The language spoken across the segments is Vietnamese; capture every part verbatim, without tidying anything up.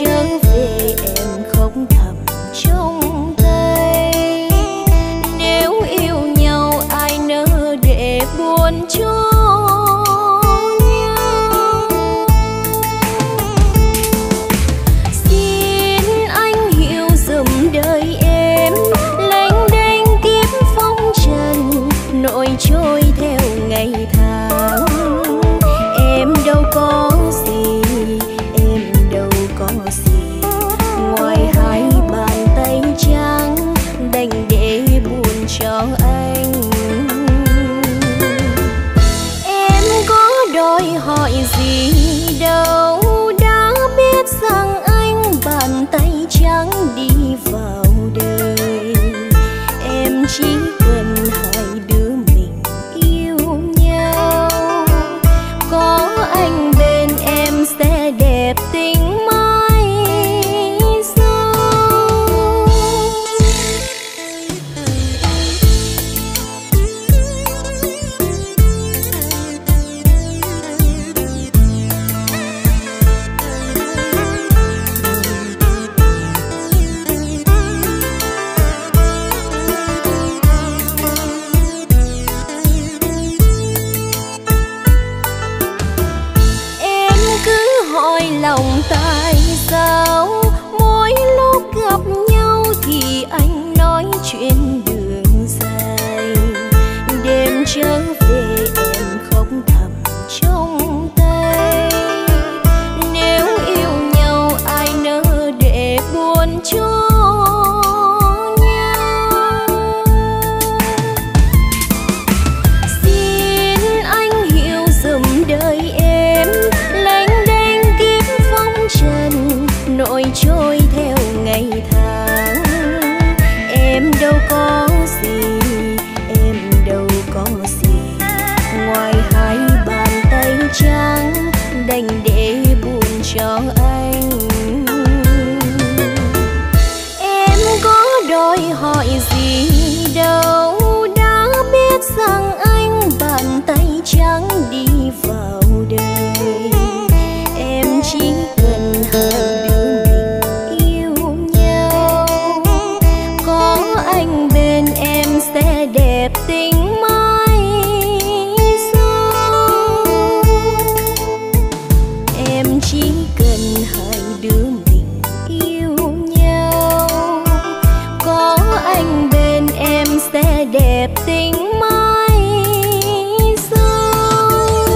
trở về em khóc thầm trong tay. Nếu yêu nhau ai nỡ để buồn cho nhau. Xin anh hiểu dùm đời em lênh đênh kiếp phong trần, nỗi trôi theo ngày tháng. Em đâu có gì, em đâu có gì ngoài hai bàn tay trắng đành để buồn cho anh. Em có đòi hỏi gì đâu, đã biết rằng anh bàn tay trắng đi vào đời. Em chỉ cần hai đứa mình yêu nhau, có anh bên em sẽ đẹp tình mãi sau. Em cứ hỏi lòng tại sao mỗi lúc gặp nhau thì anh nói chuyện đường dài. Đêm trở về em khóc thầm trong tay. Nếu yêu nhau ai nỡ để buồn cho nhau. Xin anh hiểu dùm đời em lênh đênh kiếp phong trần, nỗi trôi theo ngày tháng. Em đâu có gì, em đâu có gì ngoài hai bàn tay trắng đành để buồn cho anh. Em có đòi hỏi gì đâu, đã biết rằng anh bàn tay trắng đi vào đời. Em chỉ cần hai đứa mình yêu nhau, có anh bên em sẽ đẹp tình mãi sau. Em chỉ cần hai đứa mình yêu nhau, có anh bên em sẽ đẹp tình mãi sau.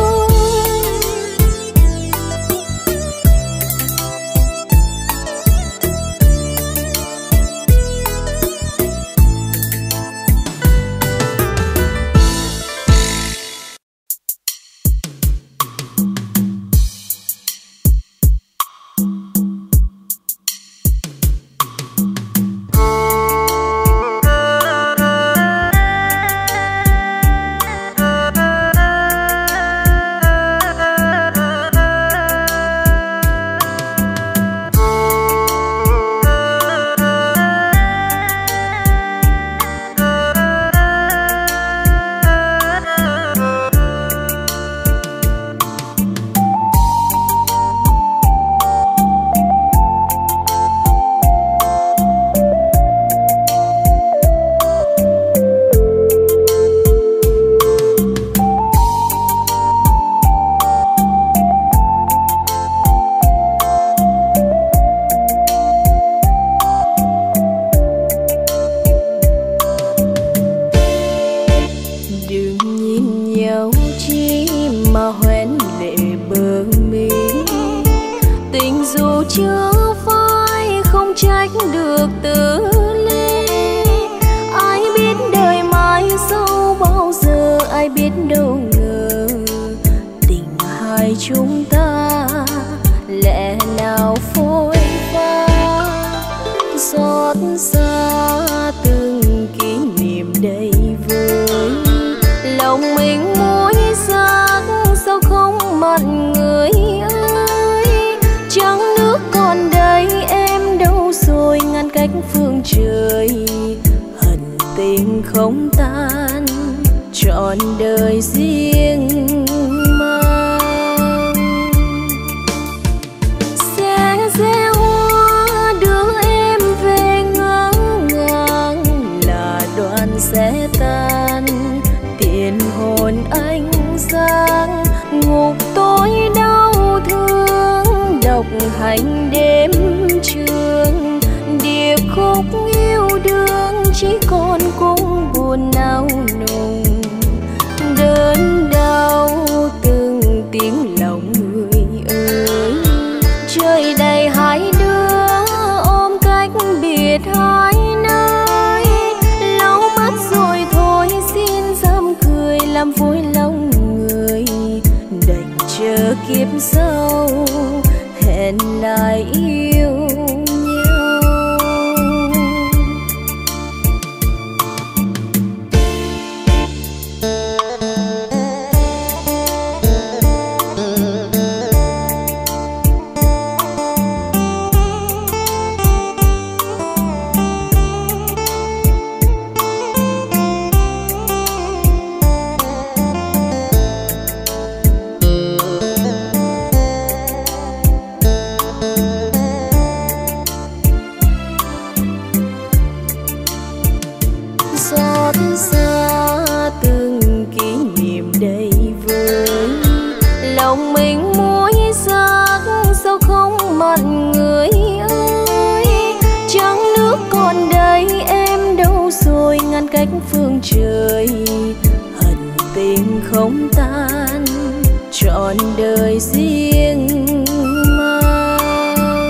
chưa phai không trách được từ ly. Ai biết đời mai sau bao giờ, ai biết đâu ngờ tình hai chúng ta lẽ nào phôi pha. Xót xa từng kỷ niệm đầy vơi, lòng mình muối sắc sao không mặn người ơi. Trăng nước còn đây em đâu rồi, ngăn cách phương trời hận tình không tan trọn đời riêng mang. Sẽ gieo chỉ còn cung buồn nao nùng. Đớn đau từng tiếng lòng người ơi, trời đầy hai đứa ôm cách biệt hai nơi. Lau mắt rồi thôi xin dám cười làm vui lòng người, đành chờ kiếp sau hẹn lại yêu nhau. Xót xa từng kỷ niệm đầy vơi, lòng mình muối sắc sao không mặn người ơi. Trăng nước còn đây em đâu rồi, ngăn cách phương trời, hận tình không tan trọn đời riêng mang.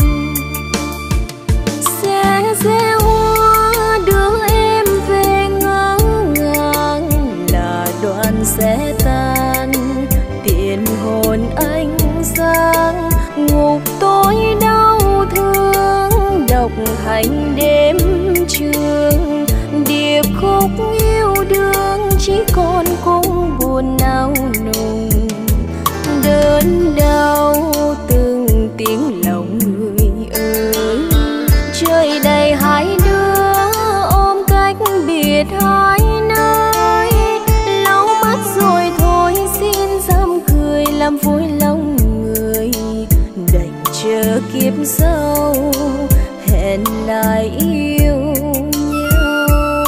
Sẽ gieo hoa đưa em về ngỡ ngàng, là đoạn sẽ tan tiền hồn anh sáng. Ngục tối đau thương độc hành đêm trường, điệp khúc yêu đương chỉ còn cung buồn nao nùng. Đớn đau từng tiếng lòng người ơi, trời đầy hai đứa ôm cách biệt hai nơi. Lau mắt rồi thôi xin dám cười làm vui lòng người, đành chờ kiếp sau hẹn lại yêu nhau.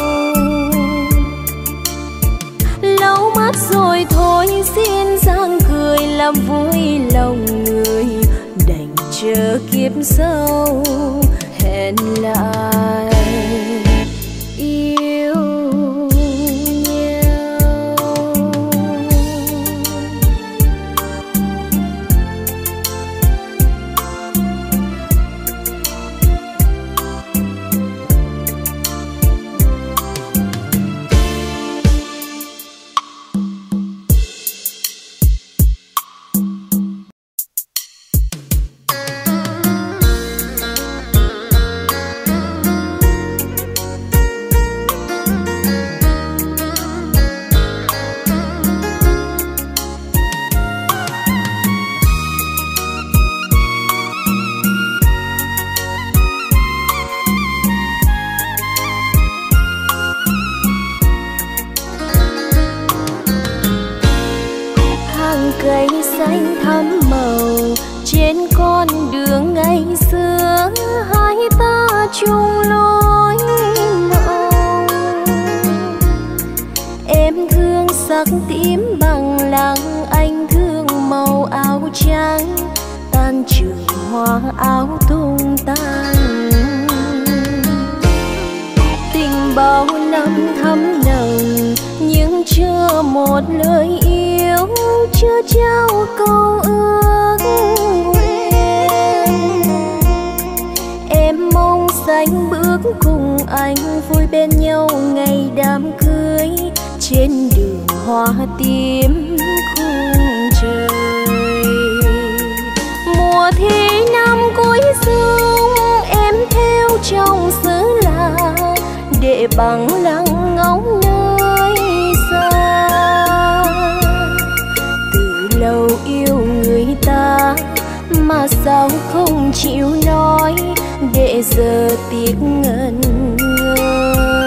Lau mắt rồi thôi xin dáng cười làm vui lòng người, đành chờ kiếp sau hẹn lại yêu nhau. Cây xanh thắm màu trên con đường ngày xưa, hai ta chung lối mộng. Em thương sắc tím bằng lăng, anh thương màu áo trắng, tan trường hoa áo tung tan. Tình bao năm thắm nồng nhưng chưa một lời yêu, chưa trao câu ước nguyện. Em mong xanh bước cùng anh vui bên nhau ngày đám cưới, trên đường hoa tím khung trời. Mùa thi năm cuối xuân em theo trong xứ lạ, để bằng lăng ngóng nơi xa. Từ lâu yêu người ta mà sao không chịu nói, để giờ tiếc ngẩn ngơ.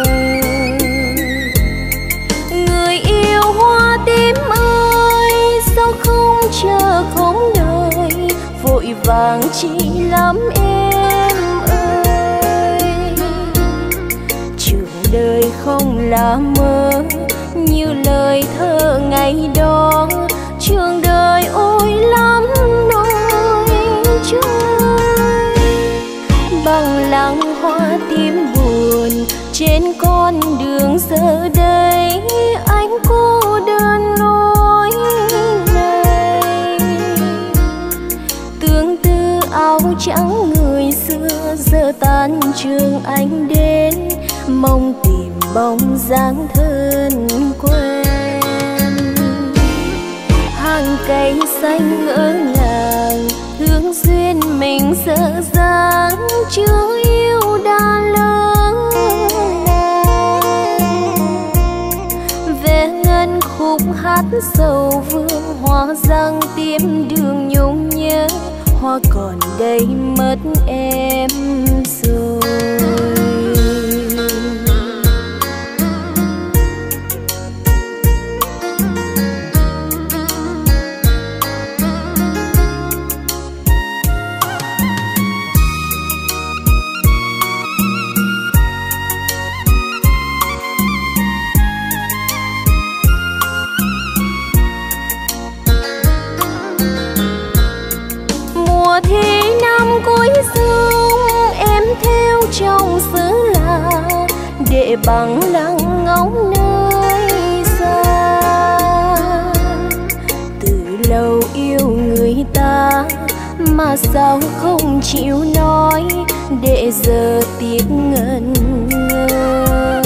Người yêu hoa tím ơi, sao không chờ không đợi, vội vàng chi lắm em ơi. Trường đời không là mơ như lời thơ ngày đó, trường đời ôi lắm nỗi trôi. Bằng lăng hoa tím buồn trên con đường giờ đây anh cô đơn lối này. Tương tư áo trắng người xưa giờ tan trường anh đến, mong tìm bóng dáng thân quen. Hàng cây xanh ngỡ ngàng thương duyên mình dở dáng, chưa yêu đã lỡ về ngân khúc hát sầu vương, hoa giang tím đường nhung nhớ, hoa còn đây mất em rồi. Thì năm cuối xuân em theo trong xứ lạ, để bằng lăng ngóng nơi xa. Từ lâu yêu người ta mà sao không chịu nói, để giờ tiếc ngẩn ngơ.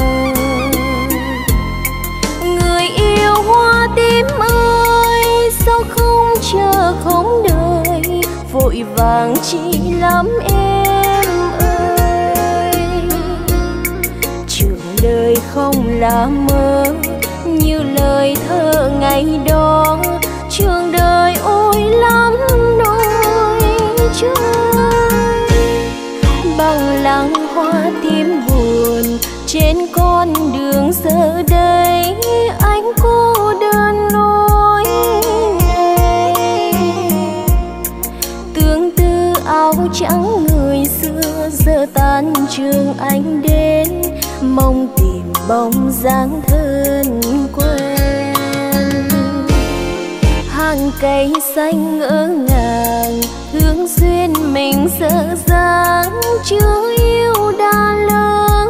Người yêu hoa tím ơi, sao không chờ không đợi, vội vàng chỉ lắm em ơi. Trường đời không là mơ như lời thơ ngày đó, trường đời ôi lắm nỗi trời. Bằng lăng hoa tím buồn trên con đường giờ đây anh cô đơn lối này. Tương tư áo trắng người xưa giờ tan trường anh đến, mong tìm bóng dáng thân quen. Hàng cây xanh ngỡ ngàng thương duyên mình dở dáng, chưa yêu đã lỡ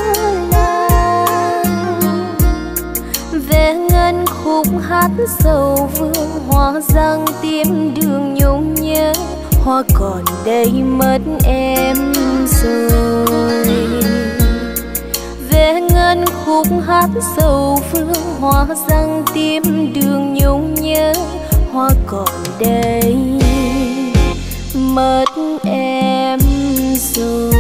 làng. Về ngân khúc hát sầu vương, hoa giang tím đường nhung nhớ, hoa còn đây mất em rồi. Về ngân khúc hát sầu phương, hoa giang tím đường nhung nhớ, hoa còn đây mất em rồi.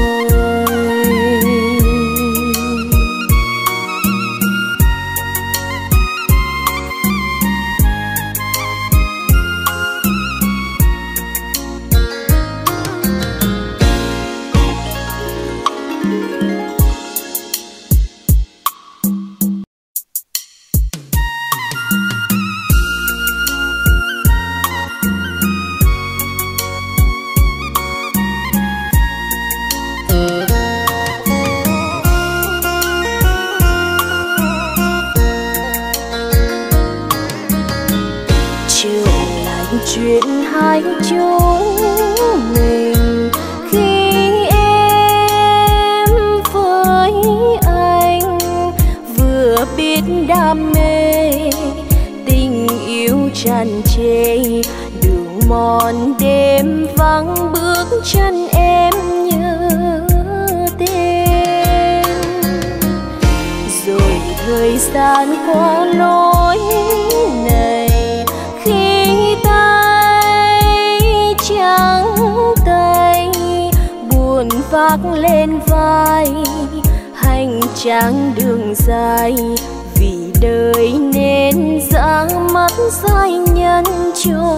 Chuyện hai chúng mình khi em với anh vừa biết đam mê, tình yêu tràn trề đường mòn đêm vắng bước chân em nhớ tên. Rồi thời gian qua lối này, trắng tay buồn vác lên vai, hành trang đường dài vì đời nên ra mắt giai nhân cho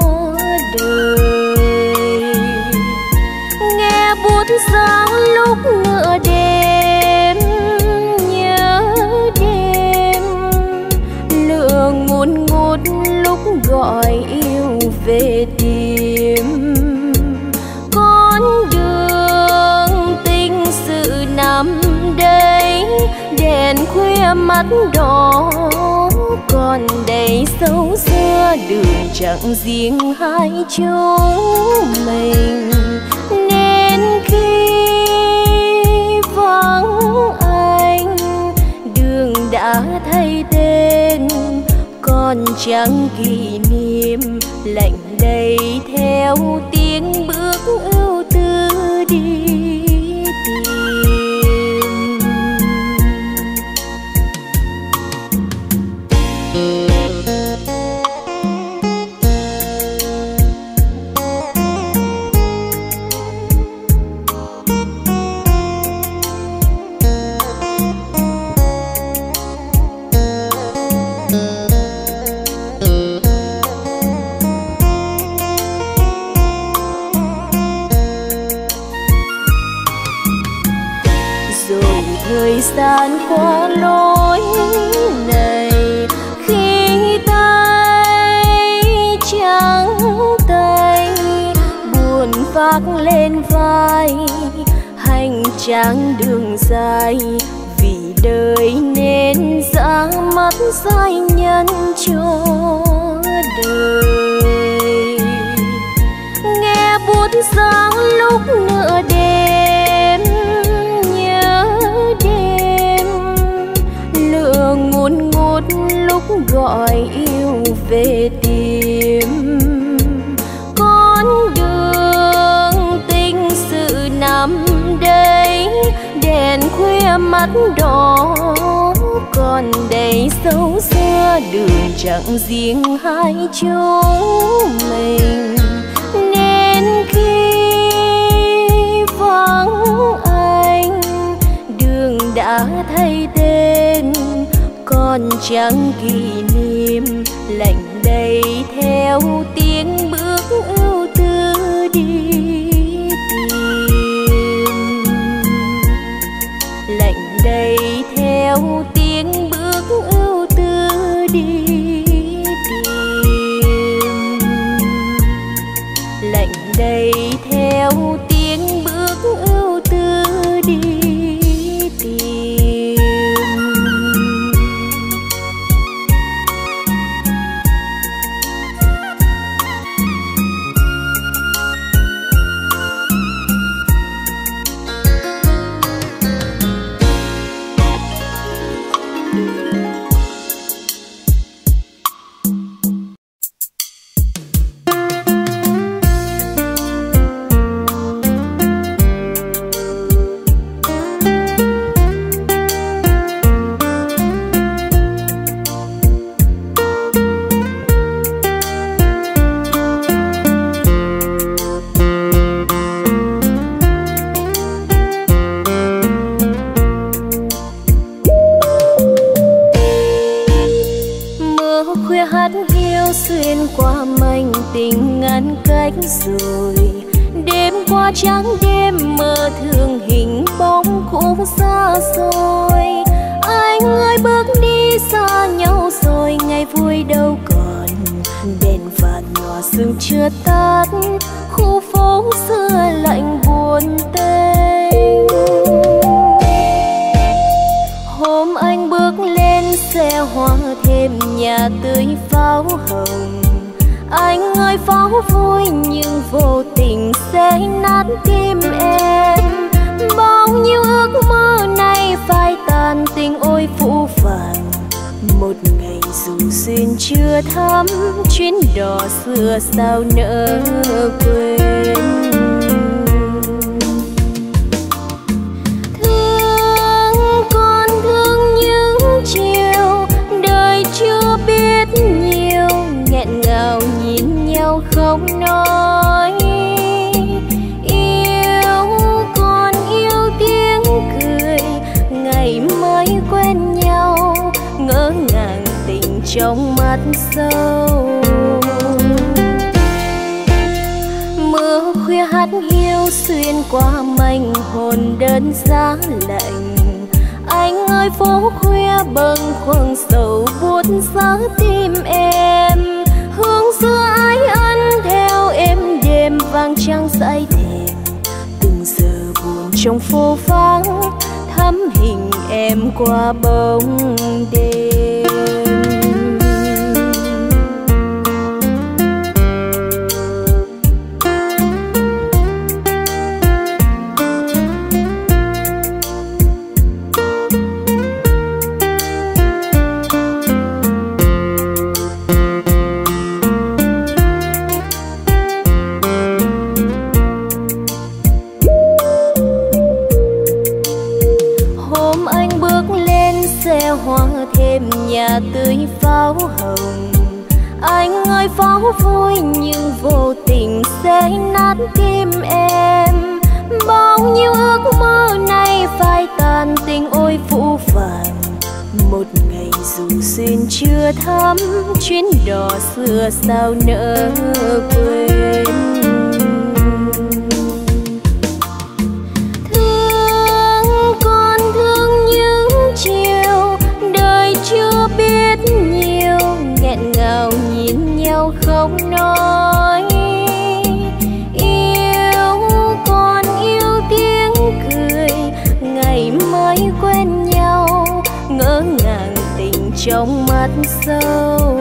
đời. Nghe buốt sáng lúc nửa đêm nhớ đêm, lửa ngùn ngút lúc gọi yêu về tìm. Con đường tình sự nằm đây, đèn khuya mắt đỏ còn đầy sâu xưa, đường chẳng riêng hai chúng mình. Nên khi vắng anh chẳng kỷ niệm lạnh đầy theo tiếng bước ưu tư đi thời gian qua lối này khi tay trắng tay buồn vác lên vai hành trang đường dài vì đời nên ra mắt sai nhân cho đời nghe buốt giá lúc nửa đêm ngùn ngút lúc gọi yêu về tìm con đường tình sự nằm đây đèn khuya mắt đỏ còn đầy dấu xưa đường chẳng riêng hai chúng mình nên khi vắng anh đường đã thay tên còn chẳng kỷ niệm lạnh đầy theo tiếng bước ưu tư đi tìm lạnh đầy theo tiếng bước ưu tư đi tìm lạnh đầy theo tiếng bước ưu tư đi rồi đêm qua trắng đêm mơ thương hình bóng cũ xa xôi anh ơi bước đi xa nhau rồi ngày vui đâu còn đèn vàng nhỏ sương chưa tắt khu phố xưa lạnh buồn tênh hôm anh bước lên xe hoa thêm nhà tươi pháo hồng anh ơi pháo vui nhưng vô tình sẽ nát tim em bao nhiêu ước mơ này phai tàn tình ôi phũ phàng một ngày dù duyên chưa thắm chuyến đò xưa sao nỡ quên thương con thương những chiều đời chưa biết nhiều nghẹn ngào nhìn nhau không nói yêu còn yêu tiếng cười ngày mới quen nhau ngỡ ngàng tình trong mắt sâu mưa khuya hát hiu xuyên qua mảnh hồn đơn giá lạnh anh ơi phố khuya bâng khuâng sầu buốt giá tim em hương xưa ái ân theo êm đêm vang trăng dãi thềm từng giờ buồn trong phố vắng thắm hình em qua bóng đêm. hoa thêm nhà tươi pháo hồng. Anh ơi pháo vui nhưng vô tình sẽ nát tim em. Bao nhiêu ước mơ này phai tàn, tình ôi phũ phàng. Một ngày dù duyên chưa thắm, chuyến đò xưa sao nỡ quên. Thương con thương những chiều đời chưa biết nhiều, nghẹn ngào nhìn nhau không nói. Yêu con yêu tiếng cười, ngày mới quen nhau, ngỡ ngàng tình trong mắt sâu.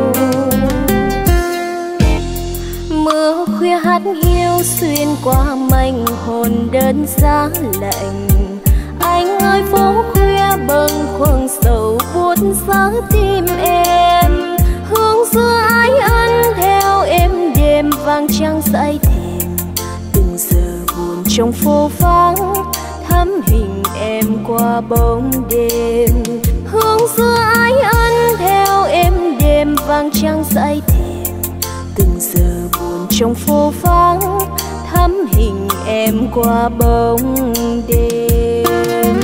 Mưa khuya hát hiu xuyên qua mảnh hồn đơn giá lạnh. Anh ơi phố khuya bâng khuâng sầu buốt giá tim em. Hương xưa ái ân theo êm đêm vang trăng dãi thềm. Từng giờ buồn trong phố vắng thắm hình em qua bóng đêm. Hương xưa ái ân theo êm đêm vang trăng dãi thềm. Từng giờ buồn trong phố vắng thắm hình em qua bóng đêm.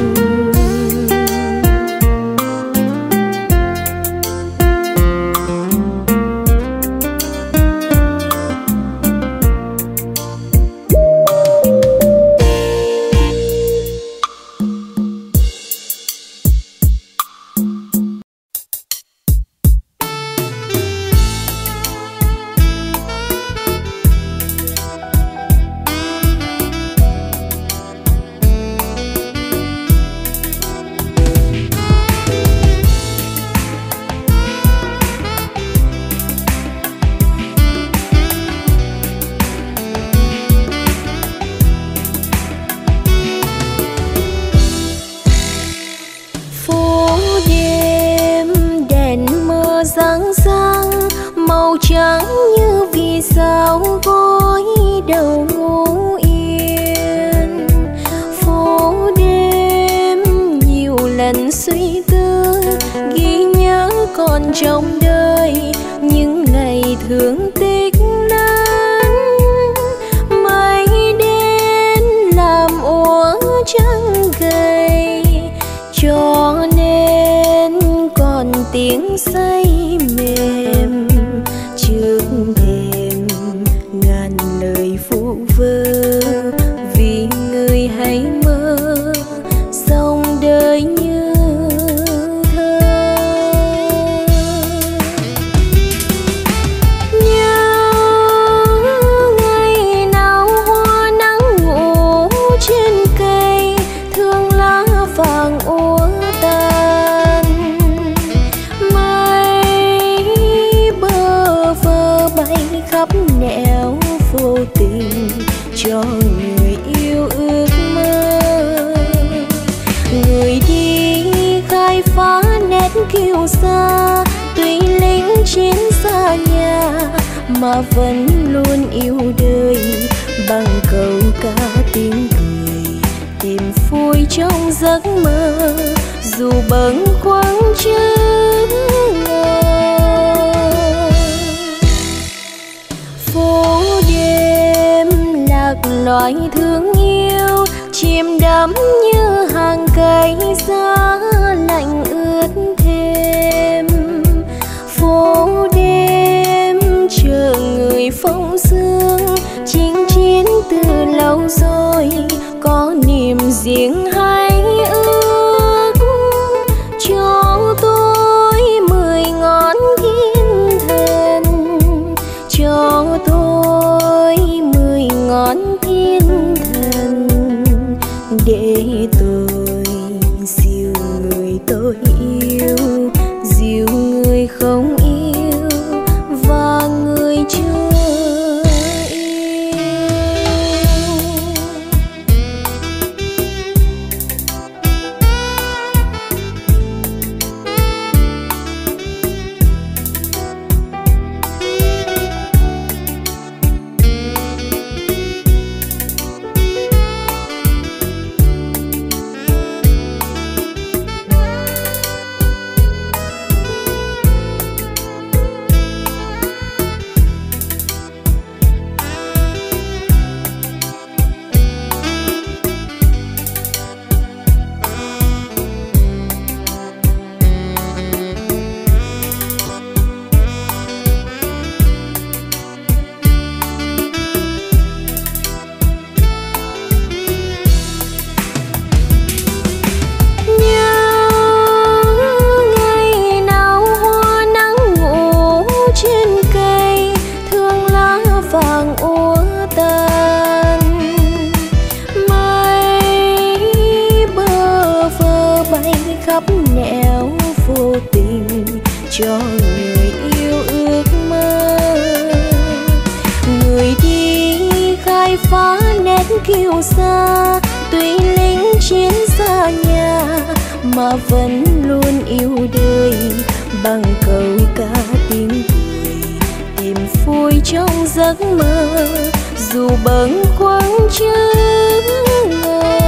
Trắng như vì sao gối đầu ngủ yên. Phố đêm nhiều lần suy tư, ghi nhớ còn trong đời những ngày thương tích lớn. Mây đến làm úa trắng gầy, cho nên còn tiếng say mềm trước thềm ngàn lời vu vơ. Vì người hãy mơ dòng đời như thơ. Nhớ ngày nào hoa nắng ngủ trên cây, thương lá vàng úa tàn. Khắp nẻo vô tình cho người yêu ước mơ. Người đi khai phá nét kiêu sa, tuy lính chiến xa nhà mà vẫn luôn yêu đời. Bằng câu ca tiếng cười tìm vui trong giấc mơ, dù bâng khuâng chớm ngờ. Phố đêm lạc loài thương yêu, chìm đắm như hàng cây giá lạnh ướt thêm. Phố đêm chờ người phong sương, chinh chiến từ lâu rồi, có niềm riêng hay ước. Cho tôi mười ngón thiên thần, cho tôi mười ngón thiên thần, để tôi dìu người tôi yêu, dìu người không yêu và người chưa yêu. lấp nẻo vô tình cho người yêu ước mơ. Người đi khai phá nét kiêu sa, tuy lính chiến xa nhà mà vẫn luôn yêu đời, bằng câu ca tiếng cười tìm vui trong giấc mơ, dù bâng khuâng chớ ngờ.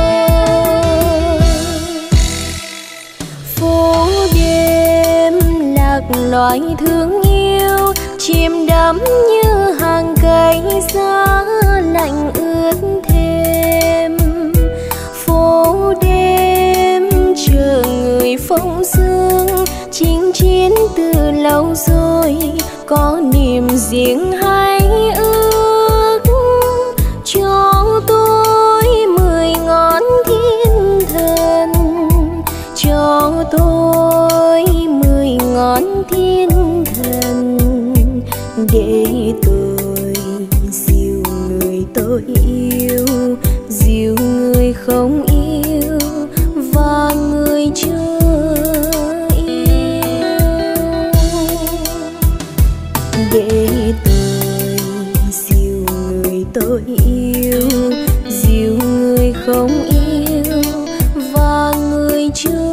Phố đêm lạc loài thương yêu, chìm đắm như hàng cây giá lạnh ướt thêm. Phố đêm chờ người phong sương, chinh chiến từ lâu rồi, có niềm riêng hay ước cho tôi mười ngón thiên thần, cho tôi mười ngón thiên thần, để tôi dìu người tôi yêu, dìu người không yêu và người chưa yêu, để tôi dìu người tôi yêu, dìu người không yêu và người chưa yêu.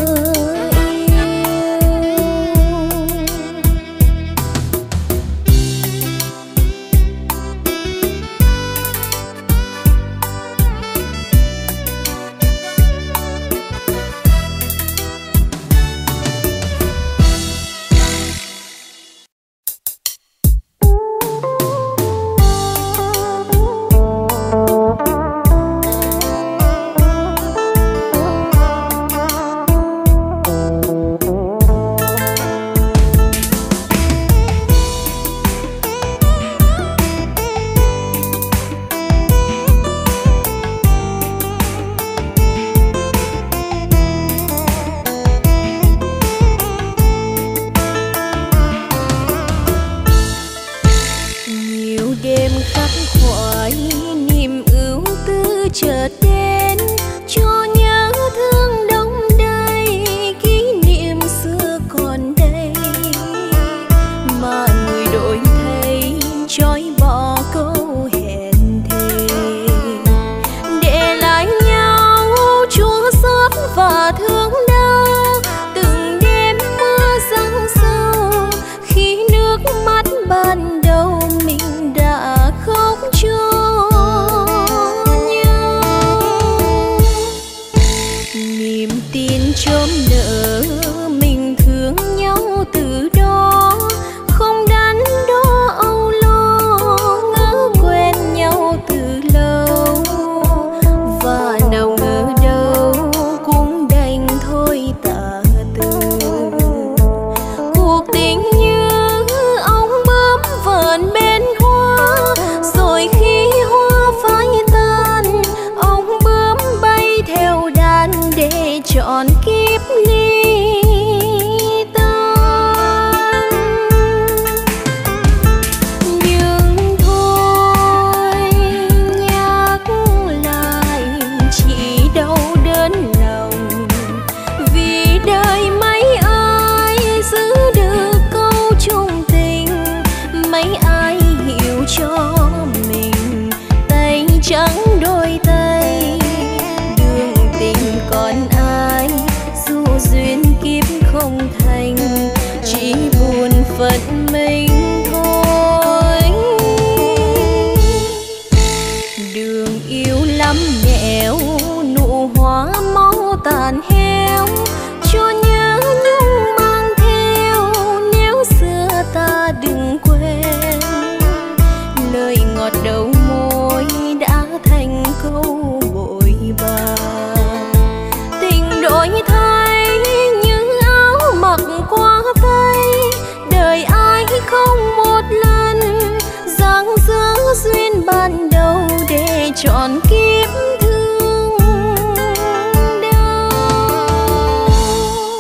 Chọn kiếp thương đau.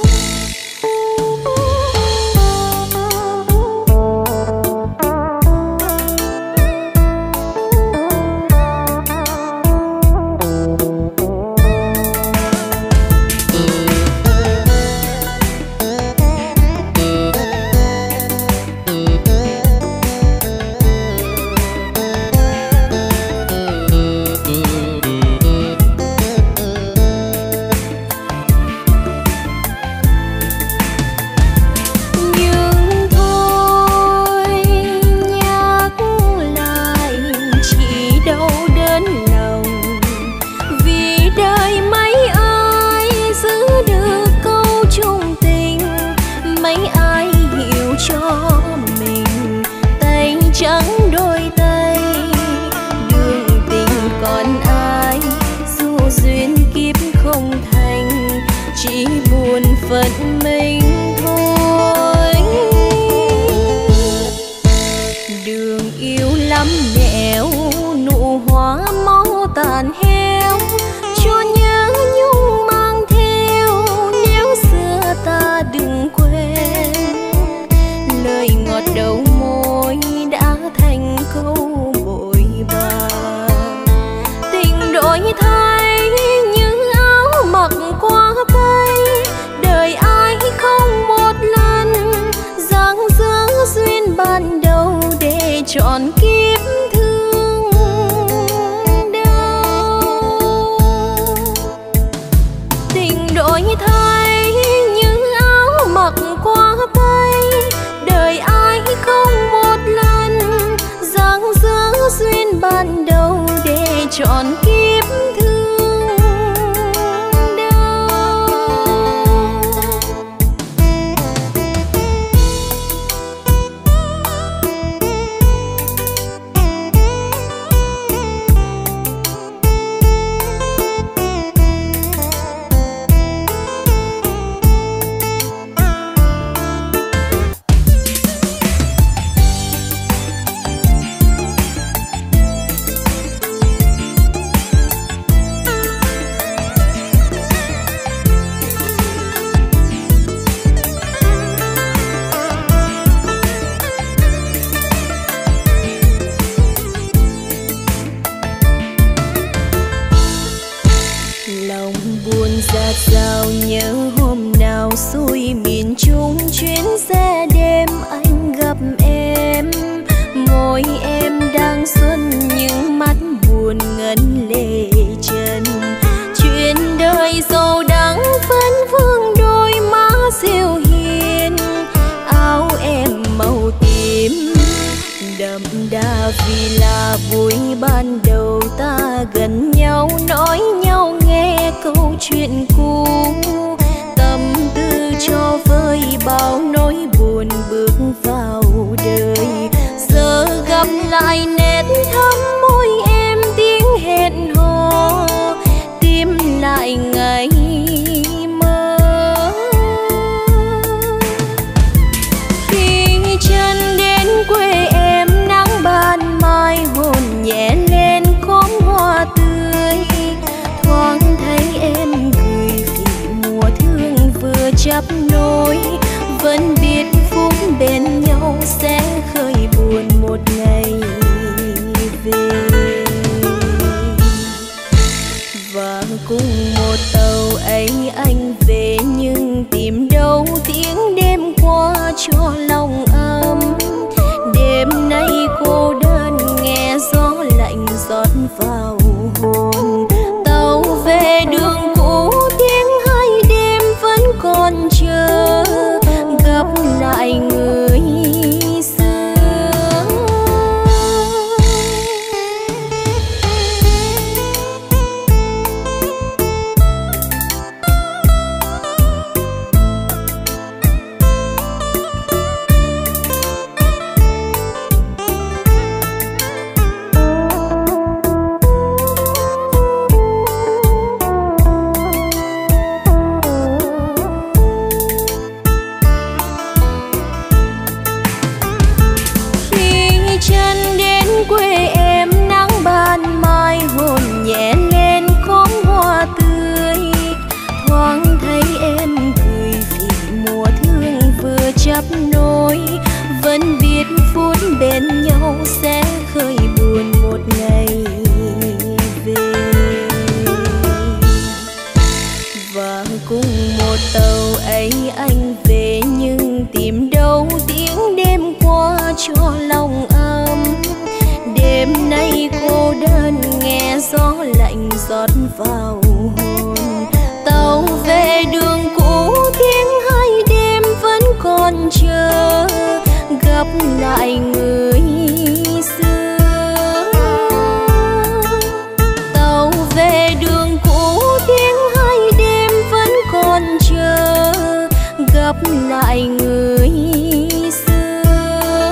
phận mình thôi. Đường yêu lắm nẻo, nụ hoa máu tàn héo, cho nhớ nhung mang theo. Nếu xưa ta đừng quên, lời ngọt đầu môi đã thành câu bội bạc. Tình đổi thay như áo mặc qua tay, đời ai không một lần dang dở duyên ban đầu để chọn kiếp thương đau. Tình đổi thay như áo mặc qua tay, đời ai không một lần dang dở duyên ban đầu để chọn kiếp thương đau. Lòng buồn dạt dào nhớ hôm nào xuôi miền Trung chuyến xe đêm anh gặp em. Môi em đang xuân nhưng mắt buồn ngấn lệ trần. Chuyện đời sầu đắng vẫn vương đôi má siêu hiền. Áo em màu tím đậm đà vì là buổi ban đầu ta gần nhau, nói nhau nghe câu chuyện cũ. Tâm tư cho vơi bao nỗi buồn bước vào đời. Giờ gặp lại nét thắm môi em tiếng hẹn hò, tìm lại ngày mơ. Khi chân đến quê em nắng ban mai hồn nhẹ lên khóm hoa tươi. Thoáng thấy em cười vì mùa thương vừa chắp nối. Vẫn biết phút bên nhau sẽ khơi buồn một ngày về. Và cùng một tàu ấy anh về nhưng tìm đâu tiếng đêm qua cho lòng ấm. Đêm nay cô đơn nghe gió lạnh rót vào hồn. Tàu về đường cũ tiếng hai đêm vẫn còn chờ gặp lại người xưa. Chắp nối vẫn biết phút bên nhau sẽ khơi buồn một ngày về. Và cùng một tàu ấy anh về nhưng tìm đâu tiếng đêm qua cho lòng ấm. Đêm nay cô đơn nghe gió lạnh rót vào hồn. Tàu về đường cũ tiếng hai đêm vẫn còn chờ gặp lại người xưa. Tàu về đường cũ tiếng hai đêm vẫn còn chờ gặp lại người xưa.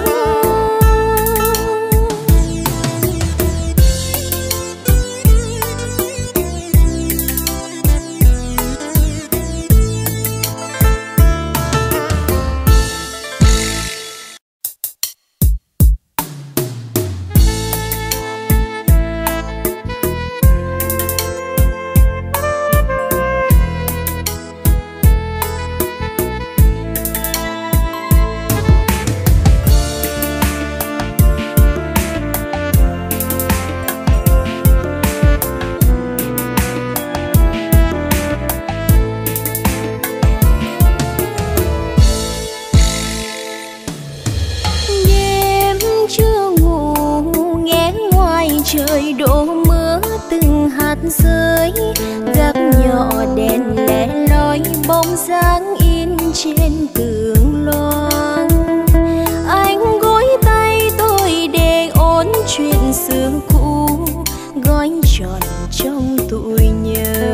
rơi, gác nhỏ đèn lẻ loi bóng dáng in trên tường loang. Anh gối tay tôi để ôn chuyện xưa cũ, gói tròn trong tuổi nhớ.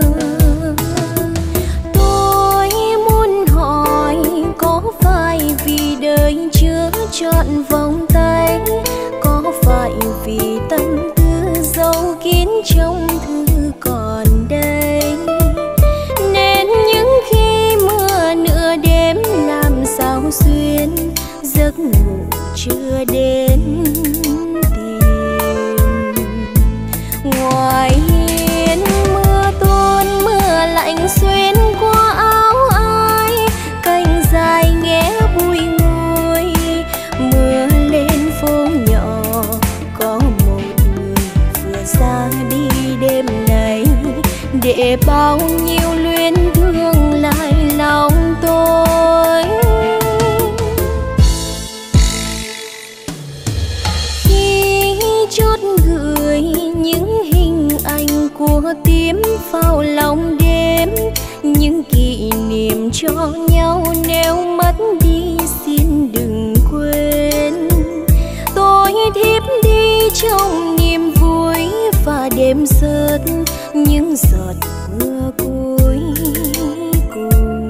Tôi muốn hỏi có phải vì đời chưa trọn vòng tay, có phải vì tâm tư giấu kín trong thư còn đây, nên những khi mưa nửa đêm làm sao xuyên giấc ngủ chưa đến tìm. Ngoài hiên mưa tuôn mưa lạnh xuyên qua áo ai, cành dài nghe bùi ngùi. Mưa lên phố nhỏ có một người vừa ra đi đêm này, để bao nhiêu luyến thương lại lòng tôi. Khi chốt gửi những hình ảnh của tím vào lòng đêm, những kỷ niệm cho nhau nếu mất đi xin đừng quên. Tôi thiếp đi trong niềm vui và đêm rớt những giọt mưa cuối cùng.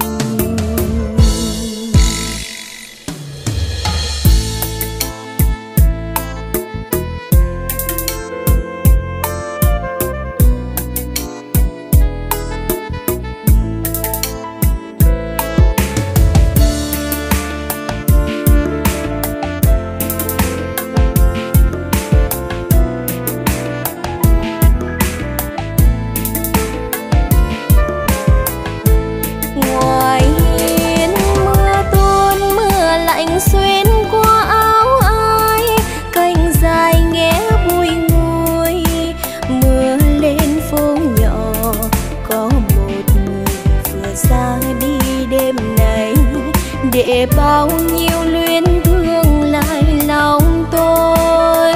Để bao nhiêu luyến thương lại lòng tôi.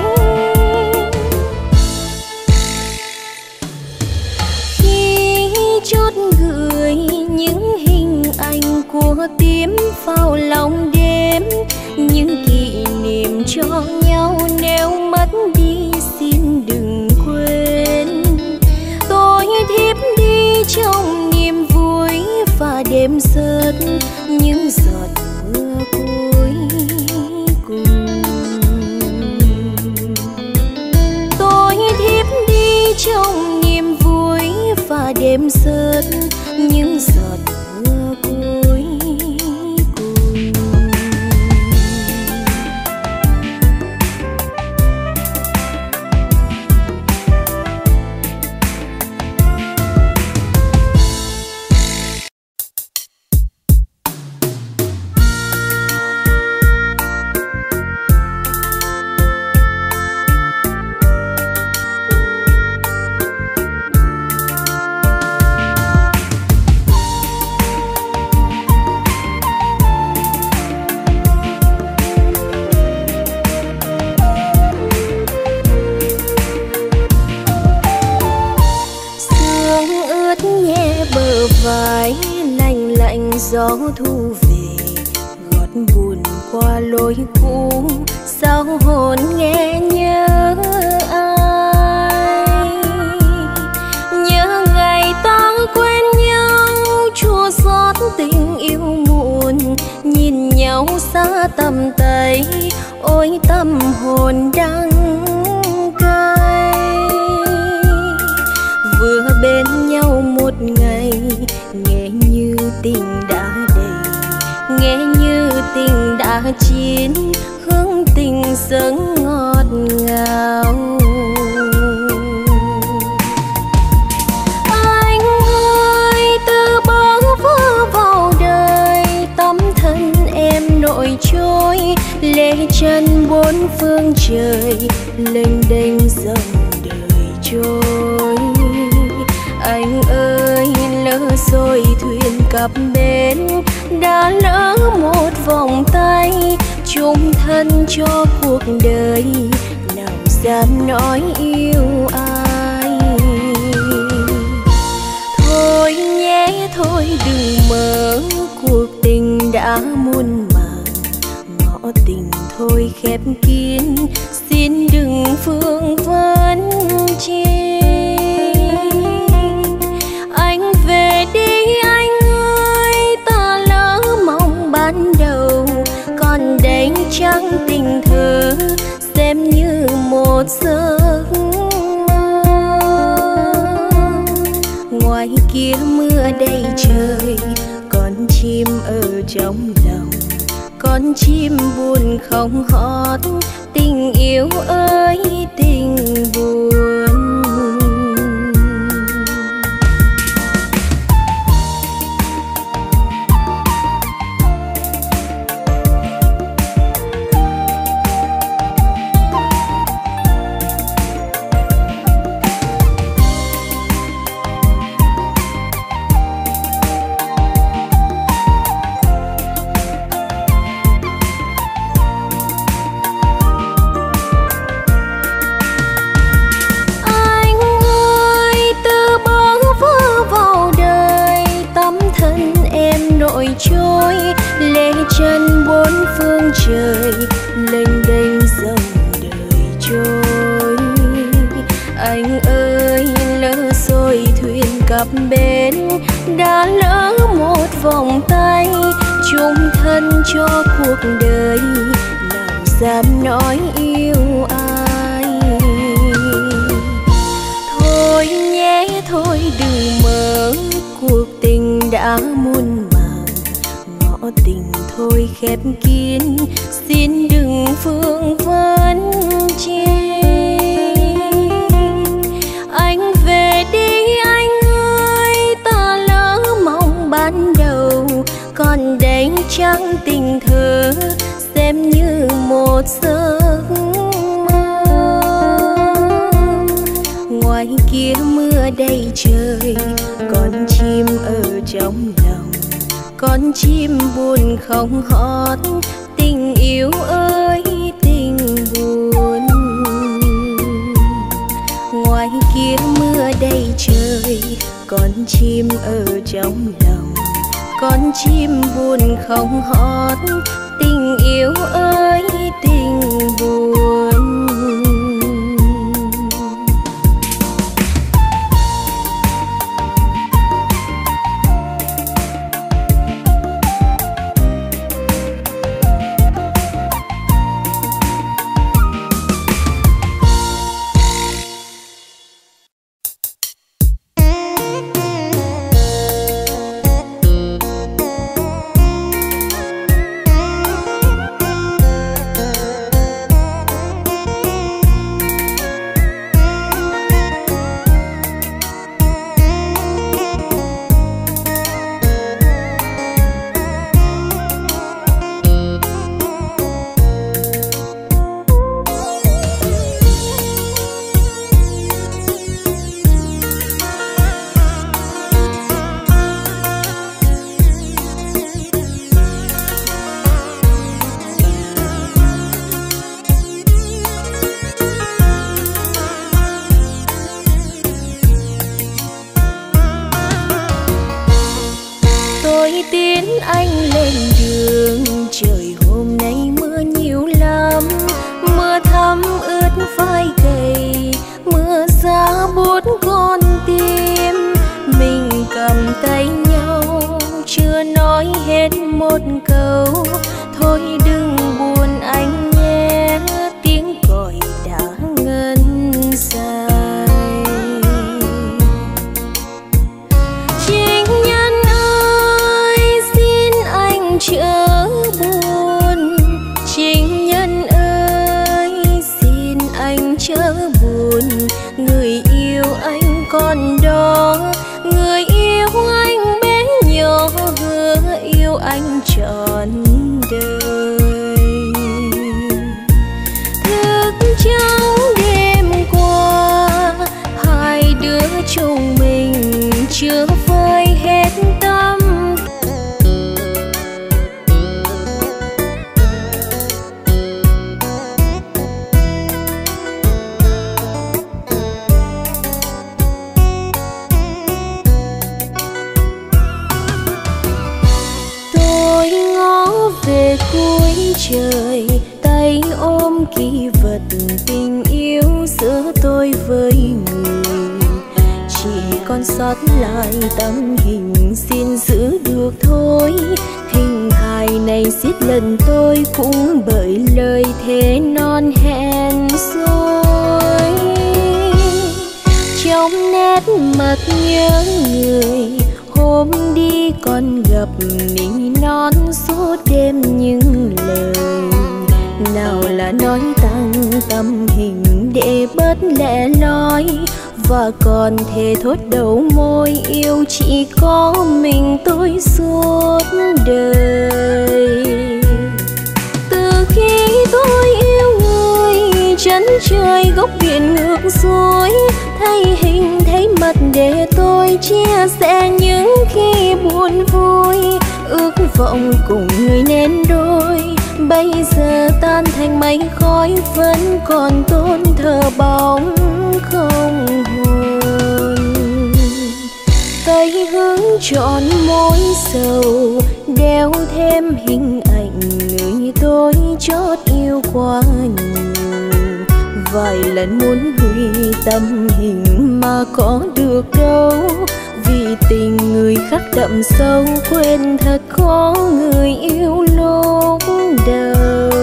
Khi chốt gửi những hình ảnh của tím vào lòng đêm, những kỷ niệm cho nhau nếu mất đi xin đừng quên. Tôi thiếp đi trong niềm vui và đêm rớt những giọt mưa cuối cùng. Tôi thiếp đi trong niềm vui và đêm rớt những giọt mưa cuối cùng. Vai lạnh lạnh gió thu về, gót buồn qua lối cũ, sao hồn nghe nhớ ai. Nhớ ngày ta quen nhau, chua xót tình yêu muộn, nhìn nhau xa tầm tay, ôi tâm hồn đắng cay. Vừa bên nhau một ngày, nghe như tình đã đầy, nghe như tình đã chín, hương tình sớm ngọt ngào. Anh ơi, từ bơ vơ vào đời, tấm thân em nổi trôi, lệ chân bốn phương trời, lênh đênh dòng đời trôi. Anh ơi, lỡ rồi thuyền cập bến, đã lỡ một vòng tay, chung thân cho cuộc đời, nào dám nói yêu ai. thôi đừng mơ, cuộc tình đã muôn màng, ngõ tình thôi khép kín, xin đừng phương vấn chi. Anh về đi anh ơi, ta lỡ mong ban đầu, còn đây chẳng tình thơ xem như một giấc mơ. Ngoài kia mưa đầy trời, con chim ở trong lòng, con chim buồn không hót, tình yêu ơi tình buồn. Trôi lê chân bốn phương trời, lênh đênh dòng đời trôi. Anh ơi lỡ rồi thuyền cập bến, đã lỡ một vòng tay chung thân cho cuộc đời, nào dám nói yêu ai. Thôi nhé thôi đừng mơ, cuộc tình đã muôn tình thôi khép kín, xin đừng phương vấn chi. Anh về đi anh ơi, ta lỡ mong ban đầu, còn đây chẳng tình thơ xem như một giấc mơ. Ngoài kia mưa đầy trời, con chim ở trong lòng, con chim buồn không hót, tình yêu ơi tình buồn. Ngoài kia mưa đầy trời, con chim ở trong lòng, con chim buồn không hót, tình yêu ơi tình buồn. trời, tay ôm kỷ vật tình yêu giữa tôi với người. Chỉ còn sót lại tấm hình xin giữ được thôi. Hình hài này xiết lần tôi cũng bởi lời thề non hẹn rồi. Trong nét mặt nhớ người, hôm đi còn gặp nỉ non suốt đêm những lời. Nào là nói tăng tâm hình để bớt lẻ loi, và còn thề thốt đầu môi yêu chỉ có mình tôi suốt đời. Từ khi tôi yêu người, chân trời góc biển ngược xuôi, thấy hình thấy mặt để tôi chia sẻ những khi buồn vui. Ước vọng cùng người nên đôi, bây giờ tan thành mây khói, vẫn còn tôn thờ bóng không hồn. Tay hướng trọn môi sầu, đeo thêm hình ảnh người tôi chót yêu quá nhiều. Vài lần muốn hủy tâm hình mà có được đâu, vì tình người khắc đậm sâu, quên thật khó người yêu lúc đầu.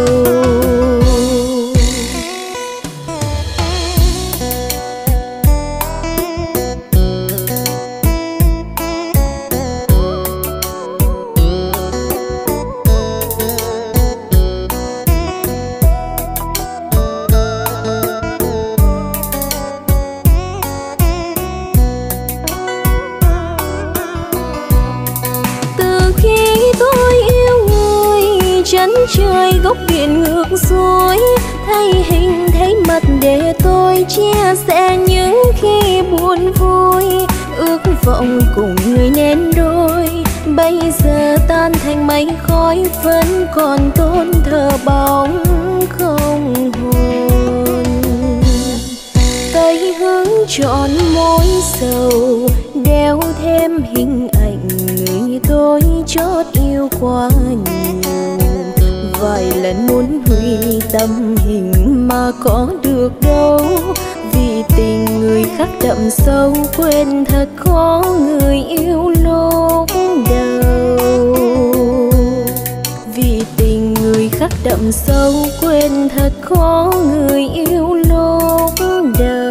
Trời góc biển ngược xuôi, thấy hình thấy mặt để tôi chia sẻ những khi buồn vui. Ước vọng cùng người nên đôi, bây giờ tan thành mây khói, vẫn còn tôn thờ bóng không hồn. Tay hướng trọn môi sầu, đeo thêm hình ảnh người tôi chót yêu quá nhiều. Vài lần muốn hủy tâm hình mà có được đâu, vì tình người khắc đậm sâu, quên thật khó người yêu lúc đầu. Vì tình người khắc đậm sâu, quên thật khó người yêu lúc đầu.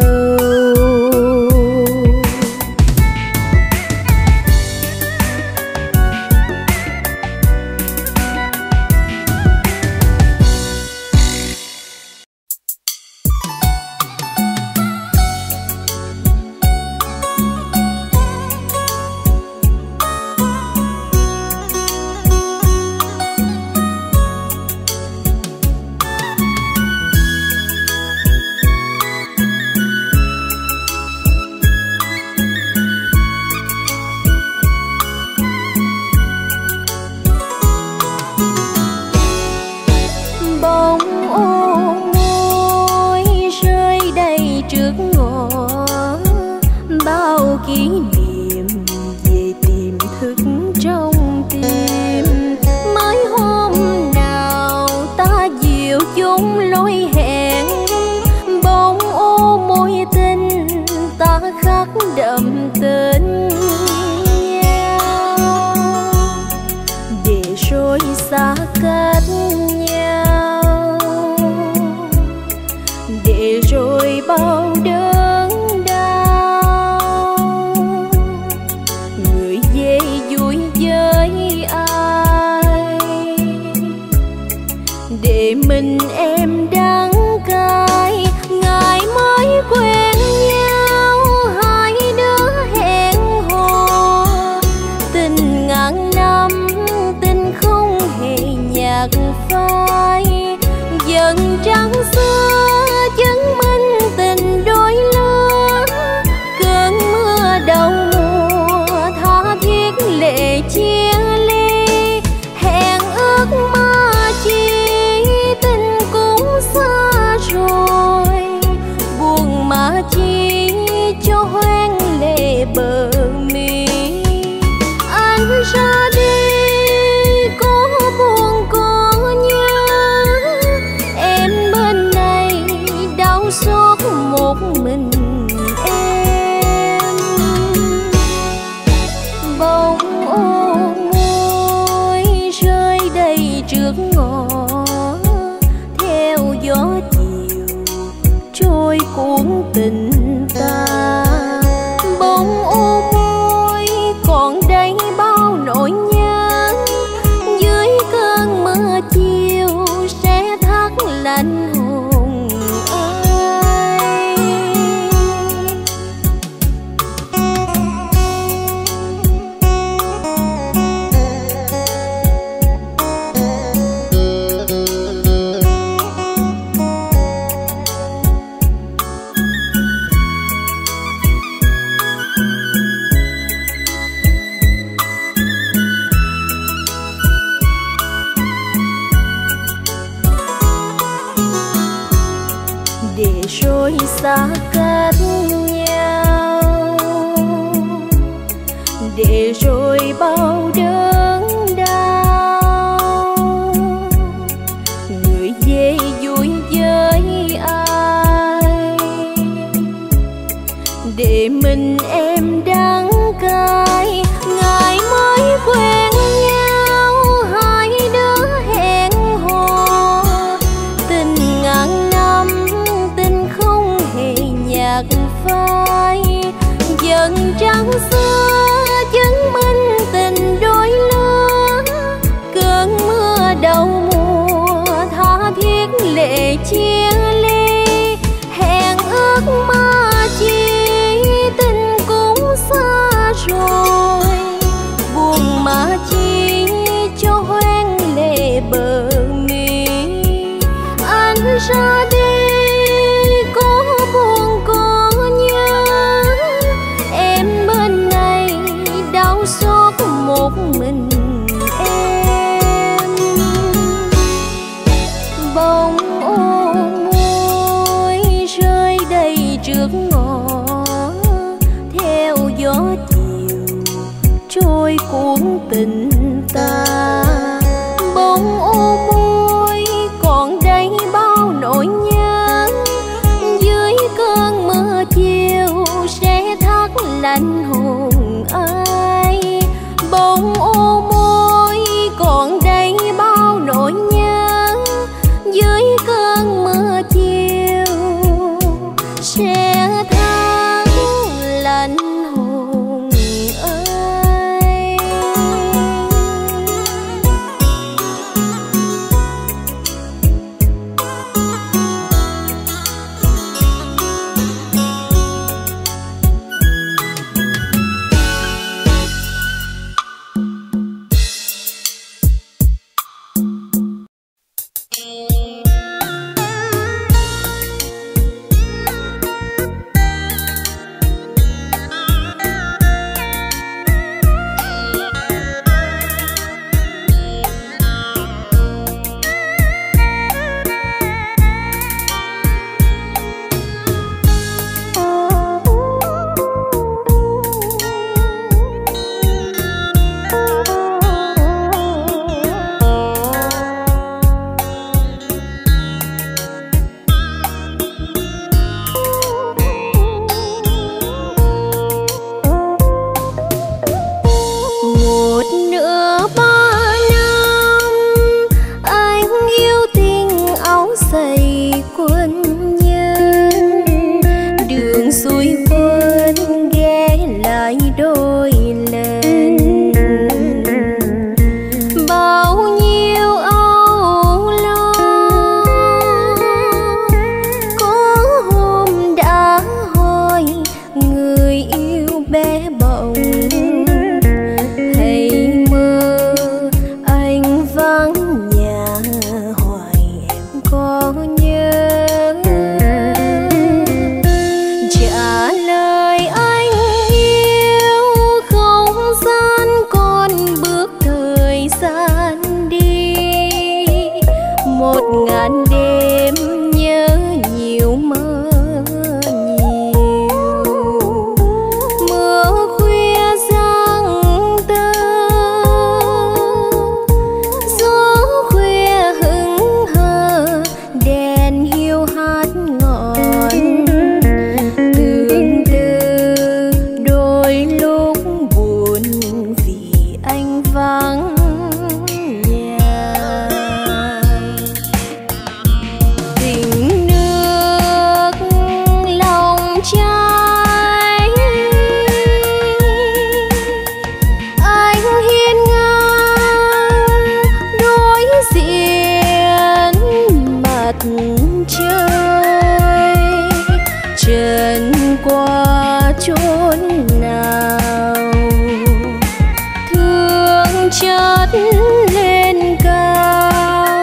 Anh ra đi có buồn có nhớ, ô môi rơi đầy trước ngõ, theo gió chiều trôi cuốn tình ta. Bông ô môi còn đây bao nỗi nhớ, dưới cơn mưa chiều sẽ thắt lạnh hồn ai. Để rồi xa cách nhau, để rồi bao đớn đau, người về vui với ai, để mình em đắng cay. Ngày mới quen nhau hai đứa hẹn hò, tình ngàn năm không hề nhạt phai. Dần trăng xưa chứng minh tình đôi lứa, cơn mưa đầu mùa tha thiết lệ chia ly. Hẹn ước mà chi tình cũng xa rồi, buồn mà chi cho hoen lệ bờ mi. Anh ra đi có buồn có nhớ, em bên này đau xót một mình em. Bông ô môi rơi đầy trước ngõ, theo gió chiều trôi cuốn tình ta. Bông ô môi còn đây bao nỗi nhớ, dưới cơn mưa chiều sẽ thắt lạnh hồn ai. Bông ô môi còn đây bao nỗi nhớ, dưới cơn mưa chiều sẽ thắt lạnh hồn ai. vắng nhà. Tình nước lòng trai anh hiên ngang đối diện mặt trời, trần qua chốn nào thương chất lên cao,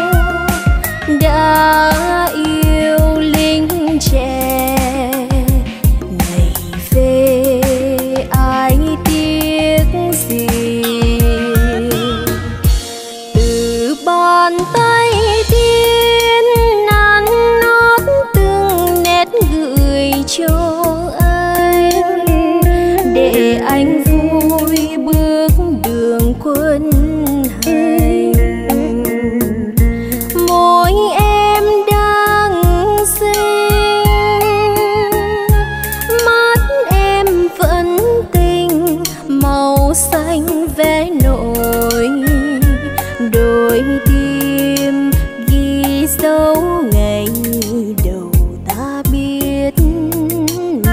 đã yêu lính trẻ ngày về ai tiếc gì. Từ bàn tay tiên nắn nót từng nét gửi cho anh, để anh vui bước đường quân hành. Môi em đang xinh, mắt em vẫn tình, màu xanh vẽ nổi đôi tim ghi dấu ngày đầu ta biết mình.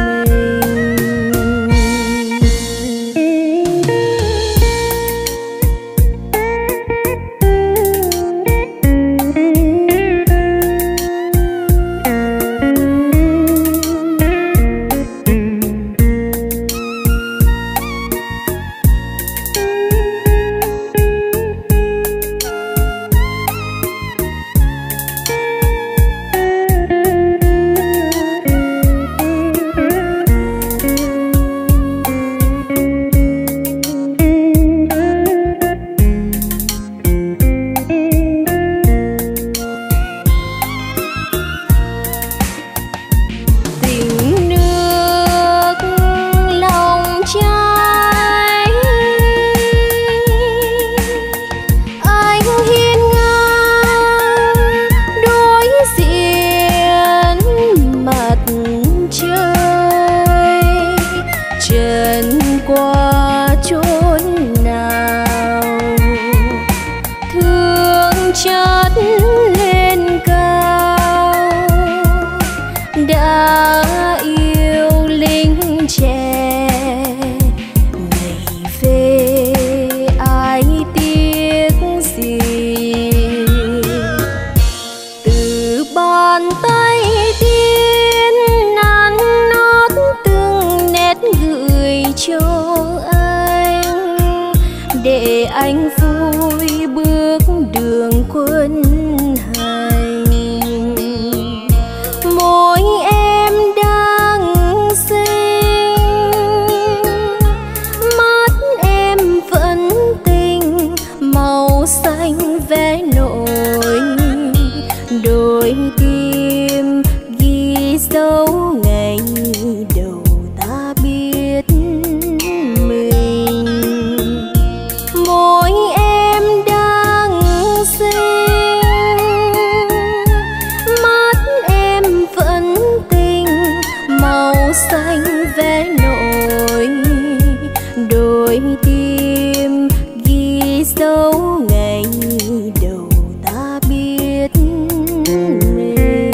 Chất lên cao, đã yêu lính trẻ ngày về ai tiếc gì. Từ bàn tay tiên nắn nót từng nét gửi cho anh, để anh vui bước đường quân hành. Môi em đang xinh, mắt em vẫn tình, màu xanh vẽ nổi đôi tim ghi dấu ngày đầu ta biết mình. Môi em đang xinh, mắt em vẫn tình, màu xanh vẽ nổi đôi tim ghi dấu ngày đầu ta biết mình.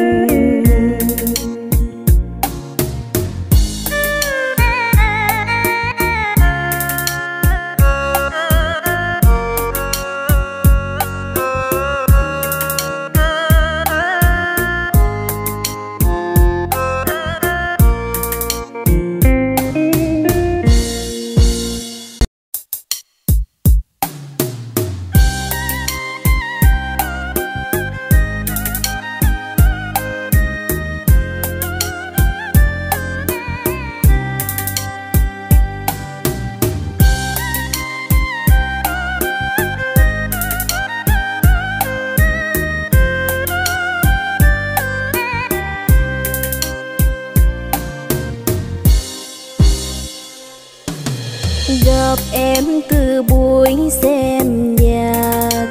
Gặp em từ buổi xem nhạc,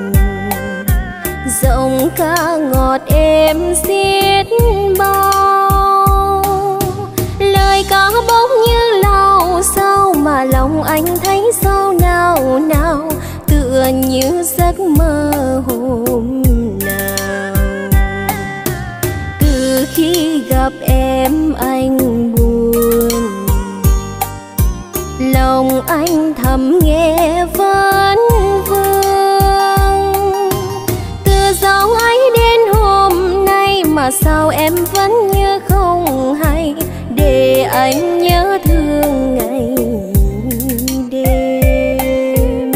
giọng ca ngọt em xiết bao, lời ca bỗng như lao sao mà lòng anh thấy sao nào âm thầm nghe vẫn vương. Từ dạo ấy đến hôm nay mà sao em vẫn nhớ không hay, để anh nhớ thương ngày đêm.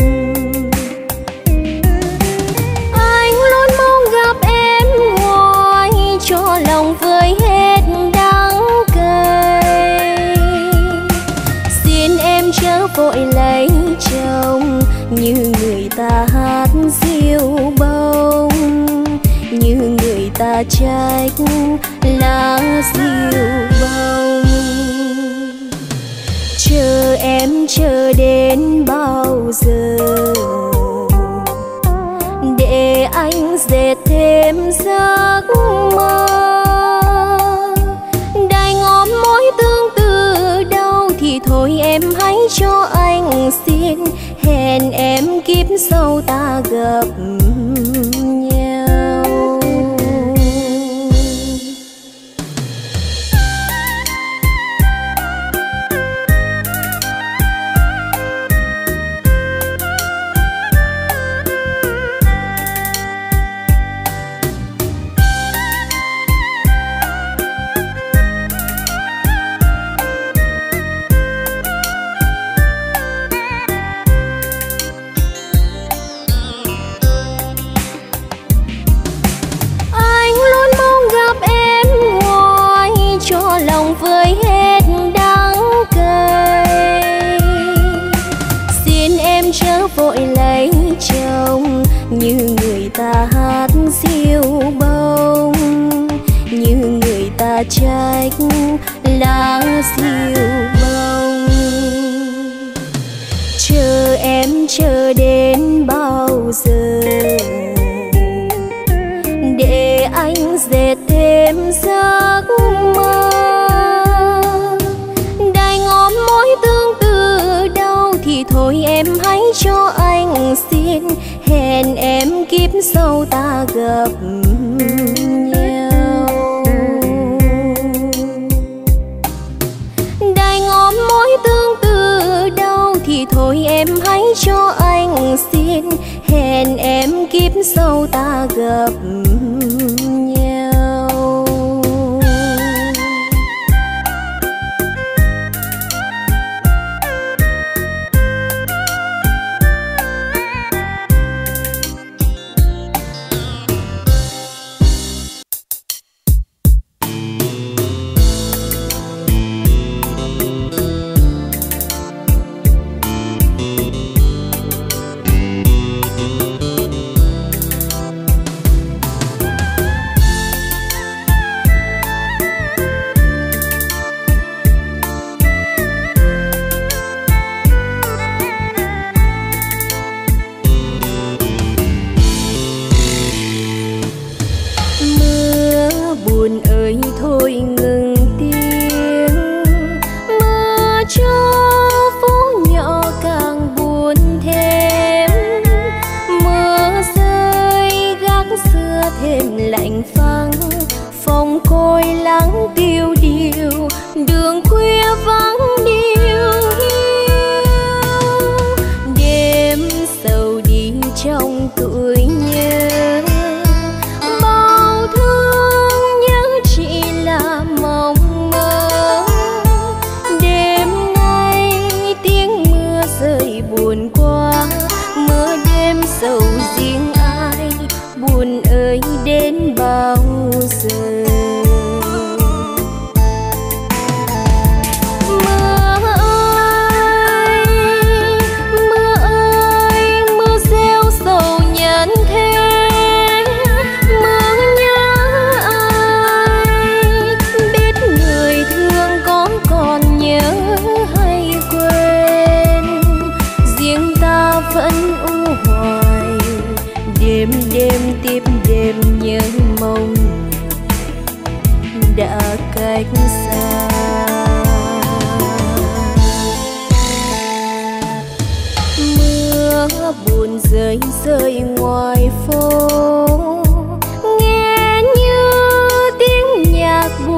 Anh luôn mong gặp em ngoài cho lòng vơi hết đắng cay. Xin em chớ vội lấy chồng như người ta hát diêu bông, như người ta trách lá diêu bông. Chờ em chờ đến bao giờ để anh dệt thêm giấc mơ. Đành ôm mối tương tư đâu thì thôi em hãy cho anh xin, hẹn em kiếp sau ta gặp nhau. Với hết đắng cay, xin em chớ vội lấy chồng như người ta hát diêu bông, như người ta trách lá diêu bông. Chờ em chờ đến bao giờ để anh dệt thêm giấc mơ. Thì thôi em hãy cho anh xin, hẹn em kiếp sau ta gặp nhau. Đành ôm mối tương tư đâu thì thôi em hãy cho anh xin, hẹn em kiếp sau ta gặp nhau.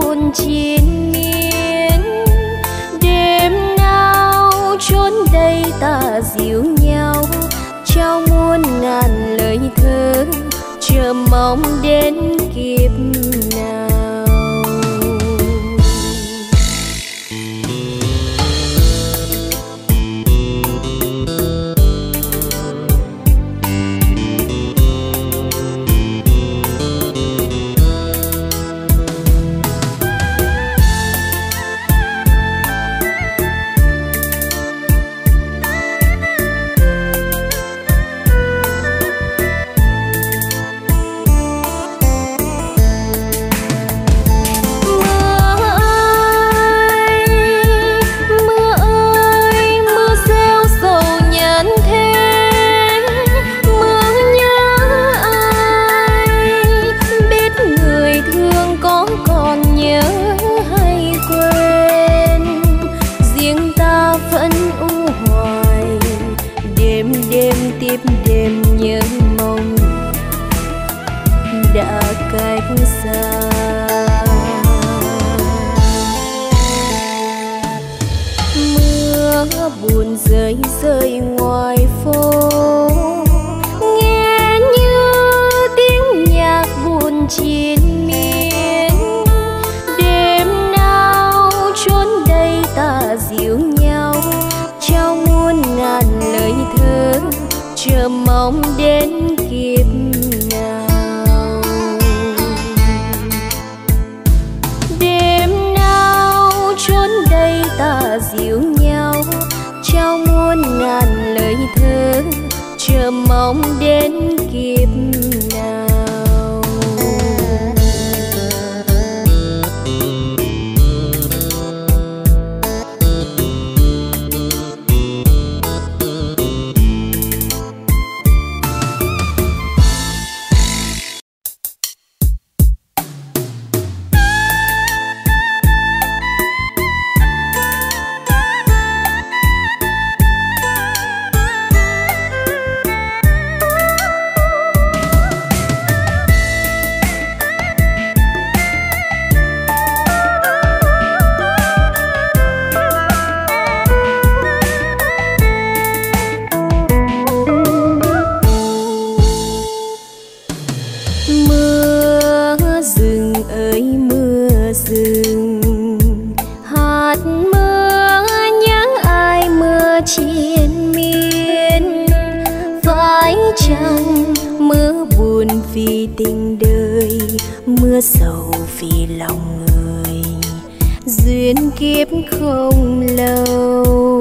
Triền miên đêm nào chốn đây ta dìu nhau trao muôn ngàn lời thơ, chờ mong đến kiếp nào. Đêm nhớ mong đã cách xa, mưa buồn rơi rơi ngoài phố, nghe như tiếng nhạc buồn triền miên. Đêm nào chốn đây ta dìu nhau trao muôn ngàn lời thơ, chờ mong đến kiếp nào. Đêm nào chốn đây ta dìu nhau trao muôn ngàn lời thơ, chờ mong đến kiếp nào. Vì tình đời, mưa sầu vì lòng người, duyên kiếp không lâu.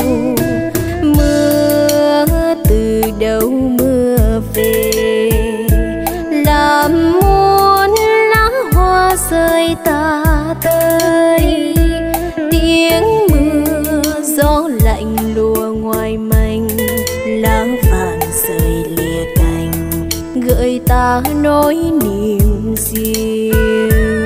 Mưa từ đâu mưa về, làm muôn lá hoa rơi tả tơi. Tiếng mưa gió lạnh lùa ngoài manh, lá vàng rơi lìa cành, gợi ta nỗi niềm riêng.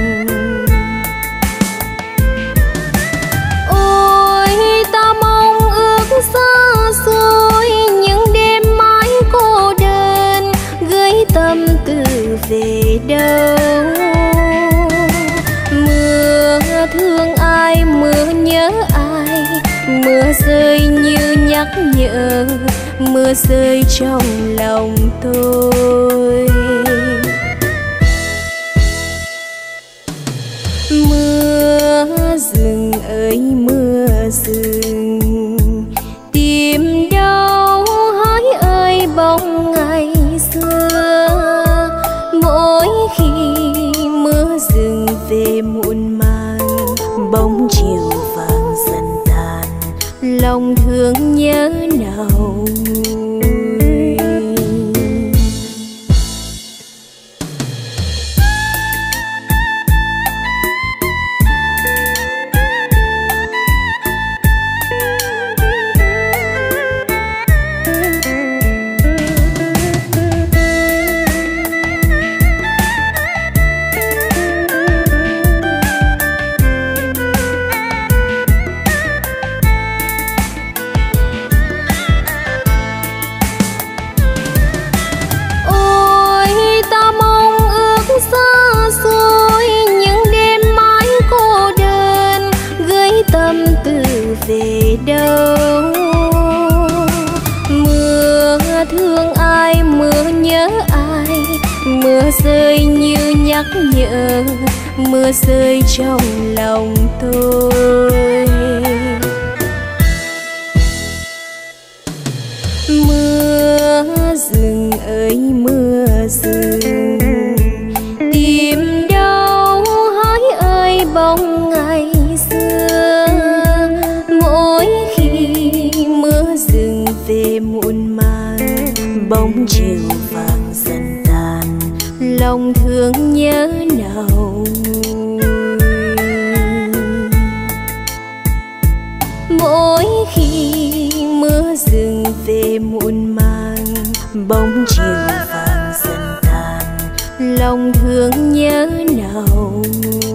Ôi ta mong ước xa xôi những đêm mãi cô đơn, gửi tâm tư về đâu. Mưa thương ai, mưa nhớ ai, mưa rơi như nhắc nhở, mưa rơi trong lòng tôi. Mưa rừng ơi mưa rừng, tìm đâu hỡi ơi bóng ngày xưa. Mỗi khi mưa rừng về muộn màng, bóng chiều vàng dần tàn, lòng thương nhớ nào nguôi. nhắc nhở mưa rơi trong lòng tôi. Mưa rừng ơi mưa rừng, tìm đâu hỡi ơi bóng ngày xưa. Mỗi khi mưa rừng về muộn màng, bóng chiều vàng dần tàn, lòng thương nhớ nào nguôi. Mỗi khi mưa rừng về muộn màng, bóng chiều vàng dần tàn, lòng thương nhớ nào nguôi.